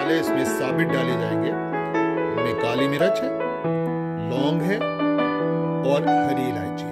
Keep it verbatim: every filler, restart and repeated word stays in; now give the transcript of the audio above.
मसाले इसमें साबित डाले जाएंगे। इनमें काली मिर्च है, लौंग है और हरी इलायची।